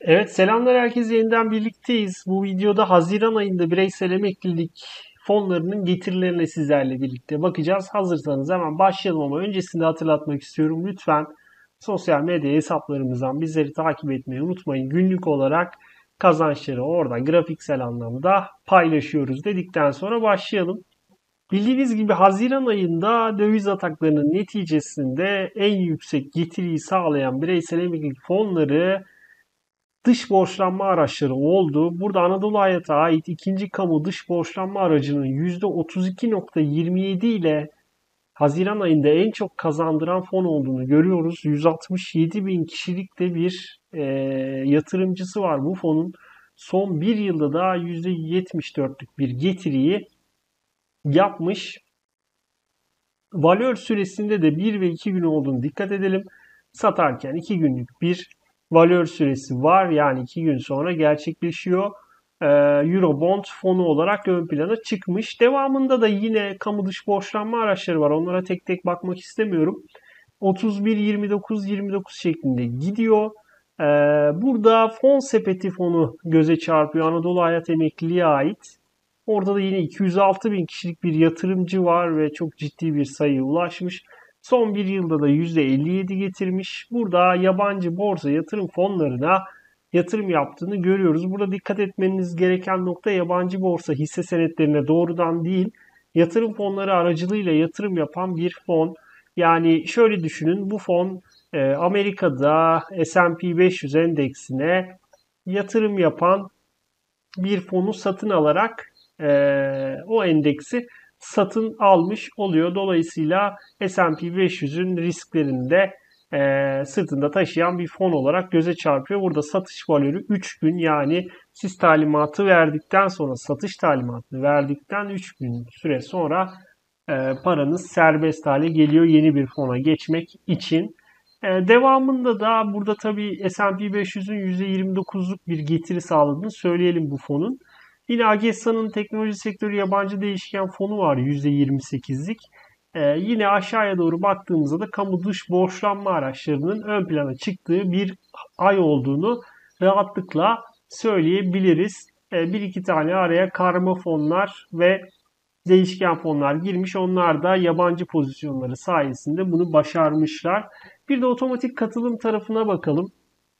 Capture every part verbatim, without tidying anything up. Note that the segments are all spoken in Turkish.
Evet, selamlar herkese, yeniden birlikteyiz. Bu videoda Haziran ayında bireysel emeklilik fonlarının getirilerine sizlerle birlikte bakacağız. Hazırsanız hemen başlayalım ama öncesinde hatırlatmak istiyorum. Lütfen sosyal medya hesaplarımızdan bizleri takip etmeyi unutmayın. Günlük olarak kazançları orada grafiksel anlamda paylaşıyoruz dedikten sonra başlayalım. Bildiğiniz gibi Haziran ayında döviz ataklarının neticesinde en yüksek getiriyi sağlayan bireysel emeklilik fonları dış borçlanma araçları oldu. Burada Anadolu Hayat'a ait ikinci kamu dış borçlanma aracının yüzde otuz iki nokta yirmi yedi ile Haziran ayında en çok kazandıran fon olduğunu görüyoruz. yüz altmış yedi bin kişilikte bir e, yatırımcısı var bu fonun. Son bir yılda da yüzde yetmiş dörtlük bir getiriyi yapmış. Valör süresinde de bir ve iki gün olduğunu dikkat edelim. Satarken iki günlük bir valör süresi var. Yani iki gün sonra gerçekleşiyor. Ee, Eurobond fonu olarak ön plana çıkmış. Devamında da yine kamu dış borçlanma araçları var. Onlara tek tek bakmak istemiyorum. otuz bir yirmi dokuz yirmi dokuz şeklinde gidiyor. Ee, burada fon sepeti fonu göze çarpıyor. Anadolu Hayat Emekliliğe ait. Orada da yine iki yüz altı bin kişilik bir yatırımcı var ve çok ciddi bir sayıya ulaşmış. Son bir yılda da yüzde elli yedi getirmiş. Burada yabancı borsa yatırım fonlarına yatırım yaptığını görüyoruz. Burada dikkat etmeniz gereken nokta yabancı borsa hisse senetlerine doğrudan değil, yatırım fonları aracılığıyla yatırım yapan bir fon. Yani şöyle düşünün, bu fon e, Amerika'da S and P beş yüz endeksine yatırım yapan bir fonu satın alarak e, o endeksi satın almış oluyor. Dolayısıyla S and P beş yüzün risklerini de e, sırtında taşıyan bir fon olarak göze çarpıyor. Burada satış valörü üç gün, yani siz talimatı verdikten sonra, satış talimatını verdikten üç gün süre sonra e, paranız serbest hale geliyor yeni bir fona geçmek için. E, devamında da burada tabii S and P beş yüzün yüzde yirmi dokuzluk bir getiri sağladığını söyleyelim bu fonun. Yine Agelsan'ın teknoloji sektörü yabancı değişken fonu var yüzde yirmi sekizlik. E, yine aşağıya doğru baktığımızda da kamu dış borçlanma araçlarının ön plana çıktığı bir ay olduğunu rahatlıkla söyleyebiliriz. E, bir iki tane araya karma fonlar ve değişken fonlar girmiş. Onlar da yabancı pozisyonları sayesinde bunu başarmışlar. Bir de otomatik katılım tarafına bakalım.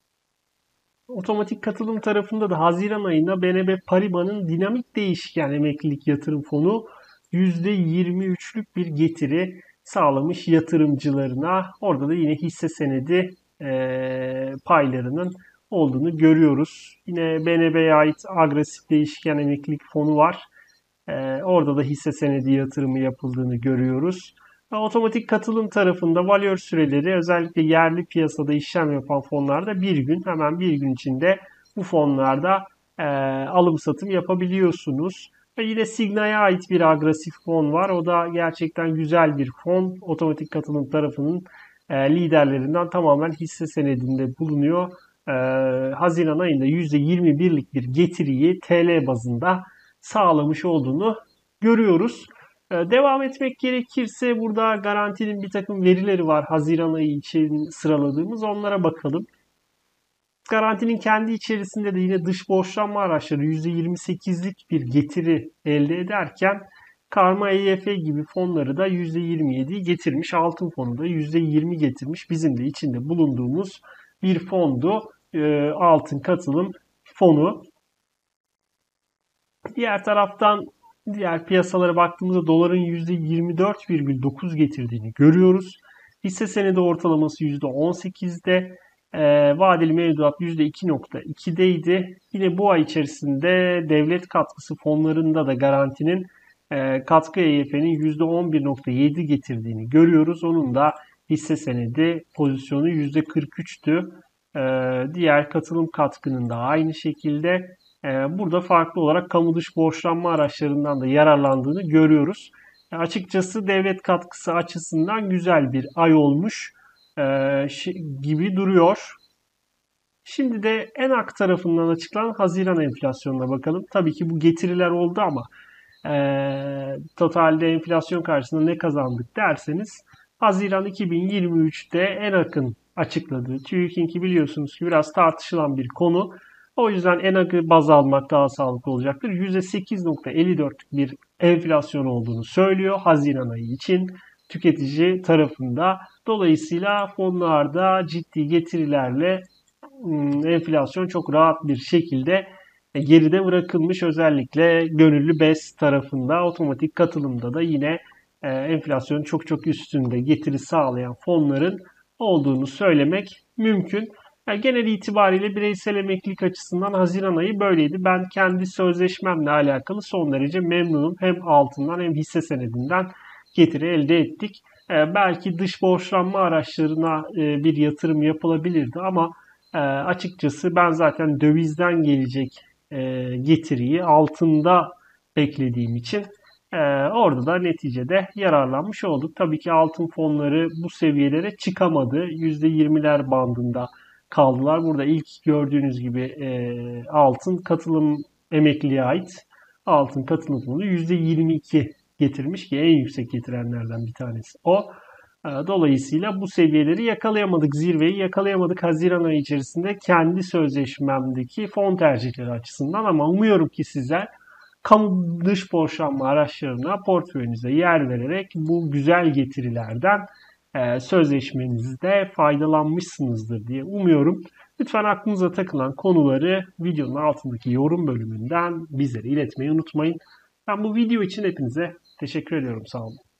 Otomatik katılım tarafında da Haziran ayında B N P Paribas'ın dinamik değişken emeklilik yatırım fonu yüzde yirmi üçlük bir getiri sağlamış yatırımcılarına. Orada da yine hisse senedi e, paylarının olduğunu görüyoruz. Yine B N P'ye ait agresif değişken emeklilik fonu var. Ee, orada da hisse senedi yatırımı yapıldığını görüyoruz. Ve otomatik katılım tarafında valör süreleri özellikle yerli piyasada işlem yapan fonlarda bir gün, hemen bir gün içinde bu fonlarda e, alım satım yapabiliyorsunuz. Ve yine Signa'ya ait bir agresif fon var. O da gerçekten güzel bir fon. Otomatik katılım tarafının e, liderlerinden, tamamen hisse senedinde bulunuyor. E, Haziran ayında yüzde yirmi birlik bir getiriyi T L bazında sağlamış olduğunu görüyoruz. Ee, Devam etmek gerekirse burada garantinin bir takım verileri var. Haziran ayı için sıraladığımız, onlara bakalım. Garantinin kendi içerisinde de yine dış borçlanma araçları yüzde yirmi sekizlik bir getiri elde ederken Karma E Y F gibi fonları da yüzde yirmi yediyi getirmiş. Altın fonu da yüzde yirmi getirmiş. Bizim de içinde bulunduğumuz bir fondu. Ee, altın katılım fonu. Diğer taraftan diğer piyasalara baktığımızda doların yüzde yirmi dört virgül dokuz getirdiğini görüyoruz. Hisse senedi ortalaması yüzde on sekizde, e, vadeli mevduat yüzde iki nokta ikideydi. Yine bu ay içerisinde devlet katkısı fonlarında da garantinin e, katkı E Y F'nin yüzde on bir nokta yedi getirdiğini görüyoruz. Onun da hisse senedi pozisyonu yüzde kırk üçtü. E, diğer katılım katkının da aynı şekilde. Burada farklı olarak kamu dış borçlanma araçlarından da yararlandığını görüyoruz. Açıkçası devlet katkısı açısından güzel bir ay olmuş gibi duruyor. Şimdi de ENAK tarafından açıklanan Haziran enflasyonuna bakalım. Tabii ki bu getiriler oldu ama e, totalde enflasyon karşısında ne kazandık derseniz, Haziran iki bin yirmi üçte ENAK'ın açıkladı. TÜİK'inki biliyorsunuz ki biraz tartışılan bir konu. O yüzden ENAG'ı baz almak daha sağlıklı olacaktır. yüzde sekiz virgül elli dörtlük bir enflasyon olduğunu söylüyor Haziran ayı için tüketici tarafında. Dolayısıyla fonlarda ciddi getirilerle enflasyon çok rahat bir şekilde geride bırakılmış. Özellikle gönüllü BES tarafında, otomatik katılımda da yine enflasyonun çok çok üstünde getiri sağlayan fonların olduğunu söylemek mümkün. Yani genel itibariyle bireysel emeklilik açısından Haziran ayı böyleydi. Ben kendi sözleşmemle alakalı son derece memnunum. Hem altından hem hisse senedinden getiri elde ettik. Ee, belki dış borçlanma araçlarına e, bir yatırım yapılabilirdi ama e, açıkçası ben zaten dövizden gelecek e, getiriyi altında beklediğim için e, orada da neticede yararlanmış olduk. Tabii ki altın fonları bu seviyelere çıkamadı. yüzde yirmiler bandında kaldılar. Burada ilk gördüğünüz gibi e, altın katılım emekliliğe ait altın katılım fonu yüzde yirmi iki getirmiş ki en yüksek getirenlerden bir tanesi o. Dolayısıyla bu seviyeleri yakalayamadık, zirveyi yakalayamadık Haziran ayı içerisinde kendi sözleşmemdeki fon tercihleri açısından ama umuyorum ki sizler kamu dış borçlanma araçlarına portföyünüze yer vererek bu güzel getirilerden e, sözleşmenizde faydalanmışsınızdır diye umuyorum. Lütfen aklınıza takılan konuları videonun altındaki yorum bölümünden bizlere iletmeyi unutmayın. Ben bu video için hepinize teşekkür ediyorum. Sağ olun.